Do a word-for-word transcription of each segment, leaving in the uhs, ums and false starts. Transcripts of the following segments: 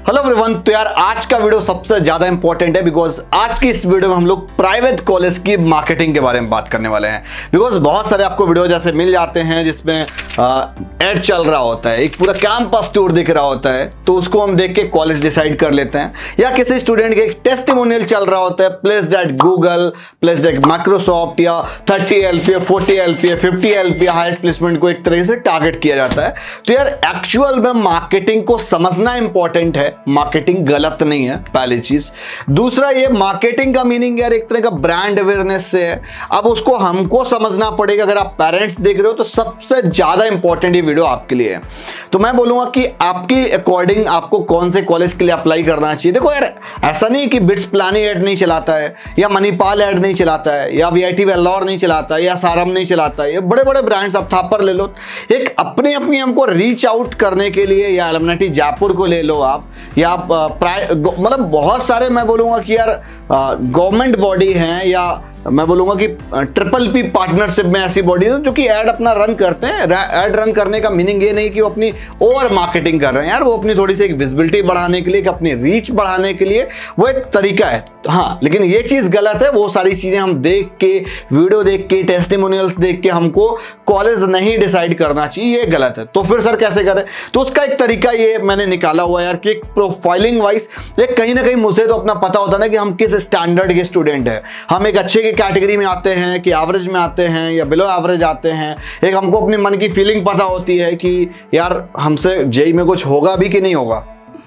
Hello everyone. तो यार आज का वीडियो सबसे ज्यादा इंपॉर्टेंट है बिकॉज आज की इस वीडियो में हम लोग प्राइवेट कॉलेज की मार्केटिंग के बारे में बात करने वाले हैं। बिकॉज बहुत सारे आपको वीडियो जैसे मिल जाते हैं जिसमें एड चल रहा होता है, एक पूरा कैंपस टूर दिख रहा होता है, तो उसको हम देख के कॉलेज डिसाइड कर लेते हैं। या किसी स्टूडेंट के एक टेस्टिमोनियल चल रहा होता है, placed at Google, placed at Microsoft, या thirty L P A, forty L P A, fifty L P A highest placement को एक तरीके से टारगेट किया जाता है। तो यार एक्चुअल में मार्केटिंग को समझना इंपॉर्टेंट है, मार्केटिंग गलत नहीं है, पहली चीज। दूसरा, ये मार्केटिंग का मीनिंग यार एक तरह का ब्रांड अवेयरनेस से है। अब उसको हमको समझना पड़ेगा। अगर आप पेरेंट्स देख रहे हो तो सबसे ज्यादा इंपॉर्टेंट ये वीडियो आपके लिए है। तो मैं बोलूंगा कि आपकी अकॉर्डिंग आपको कौन से कॉलेज के लिए अप्लाई करना चाहिए। देखो यार, ऐसा नहीं कि बिट्स प्लानी एड नहीं चलाता है, या मणिपाल एड नहीं चलाता है, या वीआईटी वेल्लोर नहीं चलाता है, या सारम नहीं चलाता है। ये बड़े बड़े ब्रांड्स, आप थापर ले लो, एक अपनी अपनी हमको रीच आउट करने के लिए, या एलुमनाटी जयपुर को ले लो आप, या आप मतलब बहुत सारे मैं बोलूंगा कि यार गवर्नमेंट बॉडी हैं, या मैं बोलूंगा कि ट्रिपल पी पार्टनरशिप में ऐसी बॉडीज जो कि एड अपना रन करते हैं। एड रन करने का मीनिंग ये नहीं कि वो अपनी ओवर मार्केटिंग कर रहे हैं यार, वो अपनी थोड़ी सी एक विजिबिलिटी बढ़ाने के लिए, अपनी रीच बढ़ाने के लिए वो एक तरीका है। हाँ, लेकिन ये चीज गलत है। वो सारी चीजें हम देख के, वीडियो देख के, टेस्टिमोनियल्स देख के हमको कॉलेज नहीं डिसाइड करना चाहिए, ये गलत है। तो फिर सर कैसे करें? तो उसका एक तरीका ये मैंने निकाला हुआ यार कि प्रोफाइलिंग वाइज एक कहीं ना कहीं मुझे तो अपना पता होता ना कि हम किस स्टैंडर्ड के स्टूडेंट है। हम एक अच्छे कैटेगरी में आते हैं कि एवरेज में आते हैं या बिलो एवरेज आते हैं। एक हमको अपनी मन की फीलिंग पता होती है कि यार हमसे जेई में कुछ होगा भी कि नहीं होगा।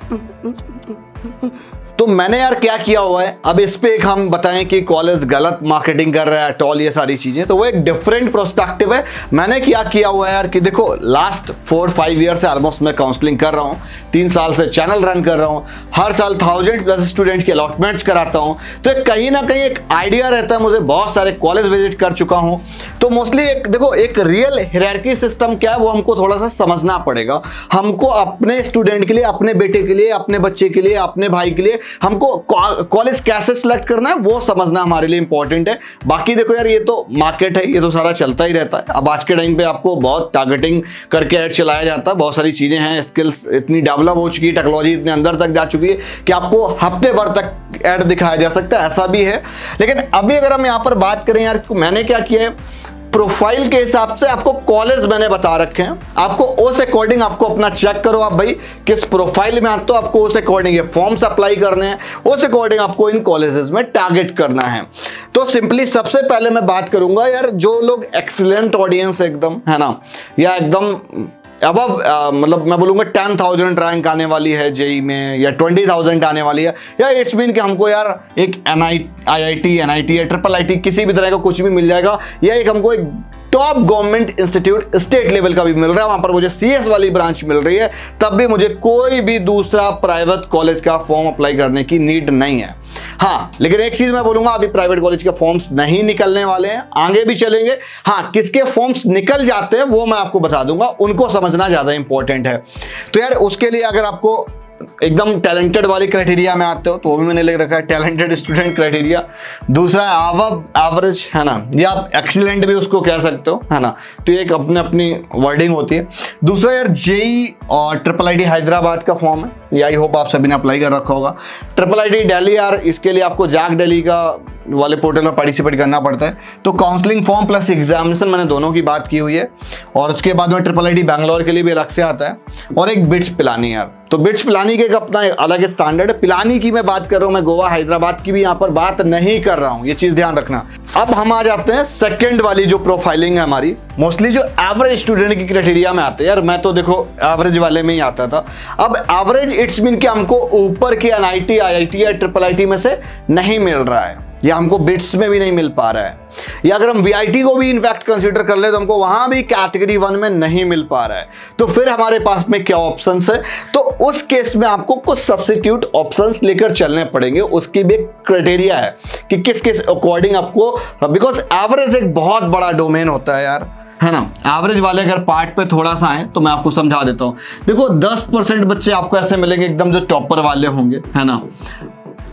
तो मैंने यार क्या किया हुआ है, अब इस पे एक हम बताएं कि कॉलेज गलत मार्केटिंग कर रहा है, टॉल, ये सारी चीजें, तो वो एक डिफरेंट प्रोस्पेक्टिव है। मैंने क्या किया हुआ है यार कि देखो, लास्ट फोर फाइव ईयर से ऑलमोस्ट मैं काउंसलिंग कर रहा हूँ, तीन साल से चैनल रन कर रहा हूँ, हर साल थाउजेंड प्लस स्टूडेंट की अलॉटमेंट्स कराता हूँ। तो कहीं ना कहीं एक आइडिया रहता है, मुझे बहुत सारे कॉलेज विजिट कर चुका हूँ। तो मोस्टली एक देखो, एक रियल हायरार्की सिस्टम क्या है वो हमको थोड़ा सा समझना पड़ेगा। हमको अपने स्टूडेंट के लिए, अपने बेटे के लिए, अपने बच्चे के लिए, अपने भाई के लिए हमको कॉलेज कैसे सिलेक्ट करना है वो समझना हमारे लिए इंपॉर्टेंट है। बाकी देखो यार, ये तो मार्केट है, ये तो सारा चलता ही रहता है। अब आज के टाइम पे आपको बहुत टारगेटिंग करके ऐड चलाया जाता है, बहुत सारी चीजें हैं, स्किल्स इतनी डेवलप हो चुकी है, टेक्नोलॉजी इतने अंदर तक जा चुकी है कि आपको हफ्ते भर तक ऐड दिखाया जा सकता है, ऐसा भी है। लेकिन अभी अगर हम यहाँ पर बात करें यार, मैंने क्या किया है, प्रोफाइल के हिसाब से आपको कॉलेज मैंने बता रखे हैं। आपको उस अकॉर्डिंग आपको अपना चेक करो, आप भाई किस प्रोफाइल में आते हो, आपको उस अकॉर्डिंग ये फॉर्म्स अप्लाई करने हैं, उस अकॉर्डिंग आपको इन कॉलेजेस में टारगेट करना है। तो सिंपली सबसे पहले मैं बात करूंगा यार, जो लोग एक्सीलेंट ऑडियंस एकदम है ना, या एकदम अबव मतलब मैं बोलूंगा टेन थाउजेंड रैंक आने वाली है जेई में, या ट्वेंटी थाउजेंड आने वाली है, या इट्स मीन कि हमको यार एक N I I I T, N I T या ट्रिपल आई टी किसी भी तरह का कुछ भी मिल जाएगा, या एक हमको एक top government institute state level का भी मिल रहा है, वहां पर मुझे सीएस वाली ब्रांच मिल रही है, तब भी मुझे कोई भी दूसरा प्राइवेट कॉलेज का फॉर्म अप्लाई करने की नीड नहीं है। हाँ, लेकिन एक चीज मैं बोलूंगा, अभी प्राइवेट कॉलेज के फॉर्म्स नहीं निकलने वाले हैं, आगे भी चलेंगे। हाँ, किसके फॉर्म्स निकल जाते हैं वो मैं आपको बता दूंगा, उनको समझना ज्यादा इंपॉर्टेंट है। तो यार उसके लिए अगर आपको एकदम टैलेंटेड वाली क्राइटेरिया में आते हो तो वो भी मैंने लिख रखा है, टैलेंटेड स्टूडेंट क्राइटेरिया। दूसरा है अबव एवरेज, है ना, या आप एक्सीलेंट भी उसको कह सकते हो, है ना। तो एक अपने अपनी वर्डिंग होती है। दूसरा यार जेई और ट्रिपल आई टी हैदराबाद का फॉर्म है, ये आई होप आप सभी ने अप्लाई कर रखा होगा। ट्रिपल आई टी दिल्ली यार, इसके लिए आपको जैक दिल्ली का वाले पोर्टल में पार्टिसिपेट करना पड़ता है। तो काउंसलिंग फॉर्म प्लस एग्जामिनेशन मैंने दोनों की बात की हुई है। और उसके बाद में ट्रिपल आई टी बैंगलोर के लिए भी अलग से आता है, और एक बिट्स पिलानी यार। तो बिट्स पिलानी के एक अपना अलग स्टैंडर्ड है। पिलानी की मैं बात कर रहा हूँ, मैं गोवा हैदराबाद की भी यहाँ पर बात नहीं कर रहा हूँ, ये चीज ध्यान रखना। अब हम आ जाते हैं सेकंड वाली जो प्रोफाइलिंग है हमारी, मोस्टली जो एवरेज स्टूडेंट की क्राइटेरिया में आते हैं यार। मैं तो देखो एवरेज वाले में ही आता था। अब एवरेज इट्स मीन कि हमको ऊपर के N I T, I I T या ट्रिपल आई टी में से नहीं मिल रहा है, या हमको बिट्स में भी नहीं मिल पा रहा है, या अगर हम वीआईटी को भी इनफैक्ट कंसीडर कर ले तो हमको वहां भी कैटेगरी वन में नहीं मिल पा रहा है। तो फिर हमारे पास में क्या ऑप्शंस है? तो उस केस में आपको कुछ सब्स्टिट्यूट ऑप्शंस लेकर चलने पड़ेंगे। उसकी भी क्राइटेरिया है कि किस किस अकॉर्डिंग आपको, बिकॉज एवरेज एक बहुत बड़ा डोमेन होता है यार, है ना। एवरेज वाले अगर पार्ट पे थोड़ा सा आए तो मैं आपको समझा देता हूँ। देखो, दस परसेंट बच्चे आपको ऐसे मिलेंगे एकदम जो टॉपर वाले होंगे, है ना।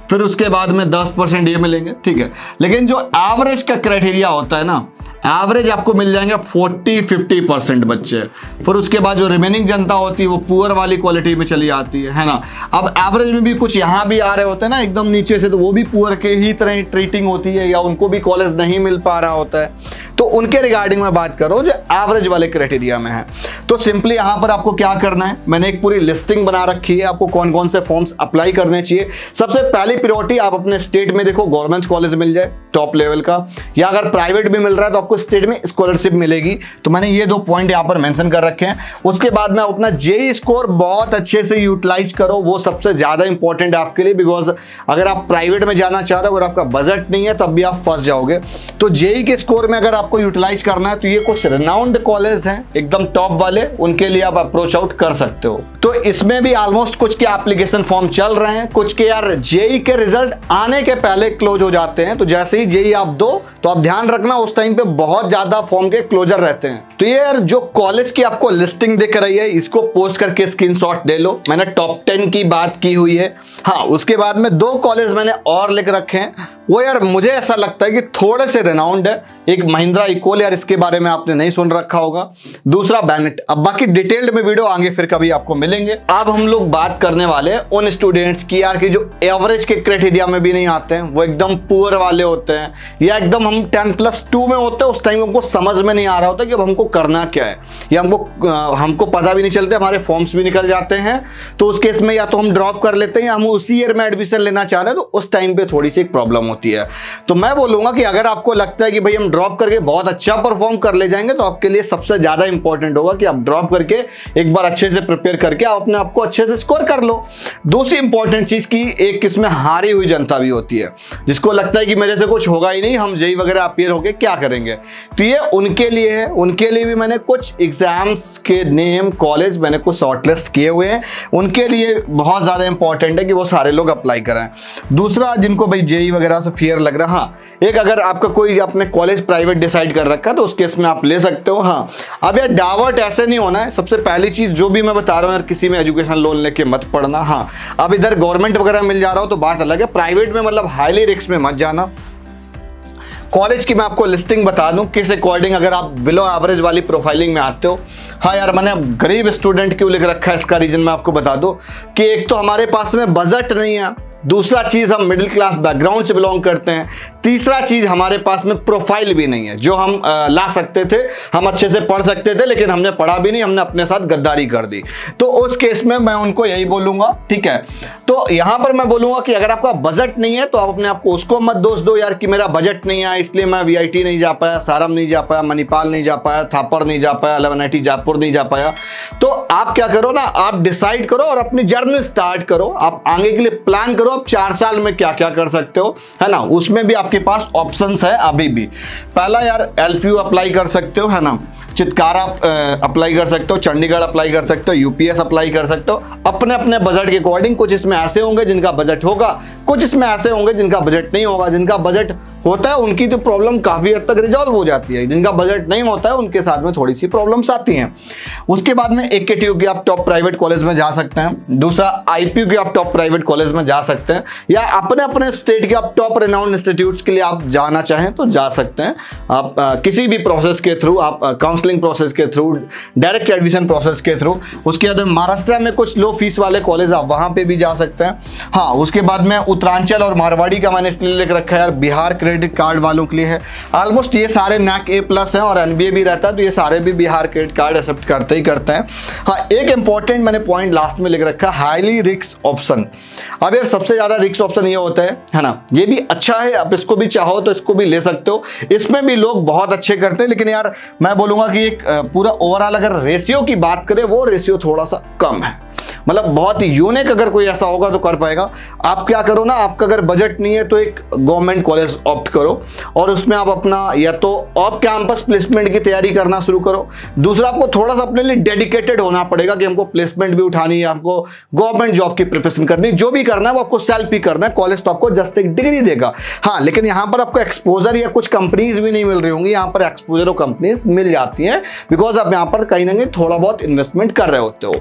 फिर उसके बाद में दस परसेंट ये मिलेंगे, ठीक है। लेकिन जो एवरेज का क्राइटेरिया होता है ना, एवरेज आपको मिल जाएंगे फोर्टी फिफ्टी परसेंट बच्चे। फिर उसके बाद जो रिमेनिंग जनता होती है वो पुअर वाली क्वालिटी में चली आती है है ना। अब एवरेज में भी कुछ यहाँ भी आ रहे होते हैं ना एकदम नीचे से, तो वो भी पुअर के ही तरह ट्रीटिंग होती है या उनको भी कॉलेज नहीं मिल पा रहा होता है। तो उनके रिगार्डिंग में बात करो जो एवरेज वाले क्राइटेरिया में है। तो सिंपली यहाँ पर आपको क्या करना है, मैंने एक पूरी लिस्टिंग बना रखी है आपको कौन कौन से फॉर्म्स अप्लाई करने चाहिए। सबसे पहली प्रायोरिटी आप अपने स्टेट में देखो गवर्नमेंट कॉलेज मिल जाए टॉप लेवल का, या अगर प्राइवेट भी मिल रहा है तो आपको स्टेट में स्कॉलरशिप मिलेगी। तो मैंने ये दो पॉइंट यहाँ पर मेंशन कर रखे हैं। उसके बाद में अपना जेई स्कोर बहुत अच्छे से यूटिलाइज करो, वो सबसे ज्यादा इंपॉर्टेंट है आपके लिए, बिकॉज अगर आप प्राइवेट में जाना चाह रहे हो, अगर आपका बजट नहीं है तब भी आप फंस जाओगे। तो जेई के स्कोर में अगर आपको यूटिलाइज करना है तो ये कुछ रिनाउंड कॉलेज हैं एकदम टॉप वाले, उनके लिए आप अप्रोच आउट कर सकते हो। तो इसमें भी ऑलमोस्ट कुछ के एप्लीकेशन फॉर्म चल रहे हैं, कुछ के यार जेई के रिजल्ट आने के पहले क्लोज हो जाते हैं। तो जैसे ही जेई आप दो तो आप ध्यान रखना उस टाइम पे बहुत ज्यादा फॉर्म के क्लोजर रहते हैं। तो ये यार जो कॉलेज की आपको लिस्टिंग दिख रही है इसको पोस्ट करके स्क्रीनशॉट ले लो। मैंने टॉप टेन की बात की हुई है। हाँ, उसके बाद में दो कॉलेज मैंने और लिख रखे हैं, वो यार मुझे ऐसा लगता है कि थोड़े से रेनाउंड है। एक महिंद्रा इकोल, यार इसके बारे में आपने नहीं सुन रखा होगा, दूसरा बेनेट। अब बाकी डिटेल्ड में वीडियो आगे फिर कभी आपको मिलेंगे। अब हम लोग बात करने वाले हैं उन स्टूडेंट्स की यार कि जो एवरेज के क्राइटेरिया में भी नहीं आते हैं, वो एकदम पुअर वाले होते हैं, या एकदम हम टेन प्लस टू में होते हैं, उस टाइम हमको समझ में नहीं आ रहा होता कि अब हमको करना क्या है, या हमको हमको पता भी नहीं चलता, हमारे फॉर्म्स भी निकल जाते हैं। तो उस केस में या तो हम ड्रॉप कर लेते हैं या हम उसी ईयर में एडमिशन लेना चाह रहे हैं, तो उस टाइम पे थोड़ी सी एक प्रॉब्लम होती है। तो मैं बोलूंगा कि अगर आपको लगता है कि भाई हम ड्रॉप करके बहुत अच्छा परफॉर्म कर ले जाएंगे, तो आपके लिए सबसे ज्यादा इंपॉर्टेंट होगा कि आप ड्रॉप करके एक बार अच्छे से प्रिपेयर करके आप अपने आपको अच्छे से स्कोर कर लो। दूसरी इंपॉर्टेंट चीज की एक इसमें हारी हुई जनता भी होती है, जिसको लगता है कि मेरे से कुछ होगा ही नहीं, हम जेई वगैरह अपियर होके क्या करेंगे। तो ये उनके लिए है, उनके लिए भी मैंने कुछ एग्जाम्स के नेम कॉलेज मैंने कुछ शॉर्टलिस्ट किए हुए हैं, उनके लिए बहुत ज्यादा इंपॉर्टेंट है कि वो सारे लोग अप्लाई करें। दूसरा, जिनको भाई जेई वगैरह से फियर लग रहा है, हाँ एक अगर आपका कोई अपने कॉलेज प्राइवेट डिसाइड कर रखा है तो उस केस में आप ले सकते हो। हाँ, अब यार डाइवर्ट ऐसे नहीं होना है। सबसे पहली चीज जो भी मैं बता रहा हूँ यार, किसी में एजुकेशन लोन लेके मत पढ़ना। हाँ, अब इधर गवर्नमेंट वगैरह मिल जा रहा हो तो बात अलग है, प्राइवेट में मतलब हाईली रिस्क में मत जाना। कॉलेज की मैं आपको लिस्टिंग बता दूं किस अकॉर्डिंग अगर आप बिलो एवरेज वाली प्रोफाइलिंग में आते हो। हाँ यार, मैंने गरीब स्टूडेंट क्यों लिख रखा है, इसका रीजन मैं आपको बता दूं कि एक तो हमारे पास में बजट नहीं है, दूसरा चीज हम मिडिल क्लास बैकग्राउंड से बिलोंग करते हैं, तीसरा चीज हमारे पास में प्रोफाइल भी नहीं है जो हम आ, ला सकते थे। हम अच्छे से पढ़ सकते थे लेकिन हमने पढ़ा भी नहीं, हमने अपने साथ गद्दारी कर दी। तो उस केस में मैं उनको यही बोलूंगा, ठीक है। तो यहां पर मैं बोलूंगा कि अगर आपका बजट नहीं है तो आप अपने आपको उसको मत दोष दो यार कि मेरा बजट नहीं है इसलिए मैं वीआईटी नहीं जा पाया, सारम नहीं जा पाया, मणिपाल नहीं जा पाया, थापर नहीं जा पाया, इलेवन आई टी जयपुर नहीं जा पाया। तो आप क्या करो ना, आप डिसाइड करो और अपनी जर्नी स्टार्ट करो। आप आगे के लिए प्लान करो, आप चार साल में क्या क्या कर सकते हो, है ना। उसमें भी आपके पास ऑप्शंस है अभी भी। पहला यार एलपीयू अप्लाई कर सकते हो, है ना, चितकारा अप्लाई कर सकते हो, चंडीगढ़ अप्लाई कर सकते हो, यूपीएस अप्लाई कर सकते हो, अपने अपने बजट के अकॉर्डिंग। कुछ इसमें ऐसे होंगे जिनका बजट होगा, कुछ इसमें ऐसे होंगे जिनका बजट नहीं होगा। जिनका बजट होता है उनकी तो प्रॉब्लम काफी हद तक रिजॉल्व हो जाती है, जिनका बजट नहीं होता है उनके साथ में थोड़ी सी प्रॉब्लम्स आती हैं। उसके बाद में एक केटीयू की आप टॉप प्राइवेट कॉलेज में जा सकते हैं, दूसरा आईपीयू की आप टॉप प्राइवेट कॉलेज में जा सकते हैं, या अपने अपने स्टेट के आप टॉप रिनाउंड इंस्टीट्यूट्स के लिए आप जाना चाहें तो जा सकते हैं। आप आ, किसी भी प्रोसेस के थ्रू, आप काउंसलिंग प्रोसेस के थ्रू, डायरेक्ट एडमिशन प्रोसेस के थ्रू। उसके बाद महाराष्ट्र में कुछ लो फीस वाले कॉलेज आप वहां पे भी जा सकते हैं। हाँ, उसके बाद में उत्तरांचल और मारवाड़ी का मैंने इसलिए लिख रखा है यार, बिहार क्रेडिट कार्ड वालों के लिए है। ऑलमोस्ट ये सारे नैक ए प्लस हैं और एनबीए भी रहता है, तो ये सारे भी बिहार क्रेडिट कार्ड एक्सेप्ट करते ही करते हैं। हाँ, एक इंपॉर्टेंट मैंने पॉइंट लास्ट में लिख रखा है, हाईली रिस्क ऑप्शन। अब यार सबसे ज्यादा रिस्क ऑप्शन ये होता है, है ना, ये भी अच्छा है, आप इसको भी चाहो तो इसको भी ले सकते हो। इसमें भी लोग बहुत अच्छे करते हैं, लेकिन यार मैं बोलूंगा कि एक पूरा ओवरऑल अगर रेशियो की बात करें, वो रेशियो थोड़ा सा कम है। मतलब बहुत यूनिक अगर कोई ऐसा होगा तो कर पाएगा। आप क्या करो ना, आपका अगर बजट नहीं है तो एक गवर्नमेंट कॉलेज ऑप्ट करो और उसमें आप अपना या तो ऑफ कैंपस प्लेसमेंट की तैयारी करना शुरू करो। दूसरा, आपको थोड़ा सा अपने लिए डेडिकेटेड होना पड़ेगा कि हमको प्लेसमेंट भी उठानी है, हमको गवर्नमेंट जॉब की प्रिपरेशन करनी है, जो भी करना है वो आपको सेल्फ ही करना है। कॉलेज तो आपको जस्ट एक डिग्री देगा, हाँ, लेकिन यहाँ पर आपको एक्सपोजर या कुछ कंपनीज भी नहीं मिल रही होंगी। यहाँ पर एक्सपोजर और कंपनीज मिल जाती हैं बिकॉज आप यहाँ पर कहीं ना कहीं थोड़ा बहुत इन्वेस्टमेंट कर रहे होते हो।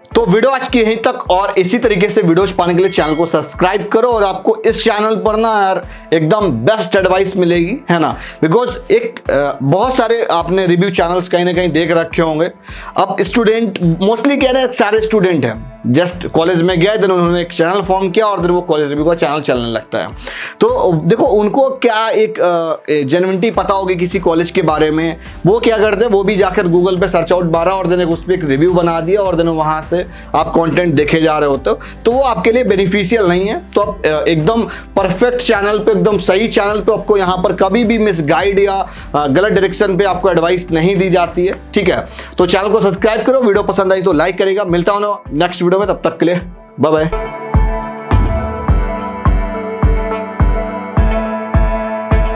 तो वीडियो आज की यहीं तक, और इसी तरीके से वीडियोज पाने के लिए चैनल को सब्सक्राइब करो। और आपको इस चैनल पर ना यार एकदम बेस्ट एडवाइस मिलेगी, है ना, बिकॉज एक बहुत सारे आपने रिव्यू चैनल्स कहीं ना कहीं देख रखे होंगे। अब स्टूडेंट मोस्टली कह रहे हैं, सारे स्टूडेंट हैं जस्ट कॉलेज में गए, देन उन्होंने एक चैनल फॉर्म किया और फिर वो कॉलेज रिव्यू का चैनल चलने लगता है। तो देखो उनको क्या एक जेन्युइनिटी पता होगी किसी कॉलेज के बारे में, वो क्या करते हैं, वो भी जाकर गूगल पे सर्च आउट मारा और देन उस पर एक रिव्यू बना दिया और देन वहां से आप कंटेंट देखे जा रहे होते हो, तो वो आपके लिए बेनिफिशियल नहीं है। तो आप एकदम परफेक्ट चैनल पे, एकदम सही चैनल पे आपको यहाँ पर कभी भी मिसगाइड या गलत डायरेक्शन पे आपको एडवाइस नहीं दी जाती है, ठीक है। तो चैनल को सब्सक्राइब करो, वीडियो पसंद आई तो लाइक करेगा। मिलता हूं नेक्स्ट वीडियो में, तब तक के लिए बाय बाय।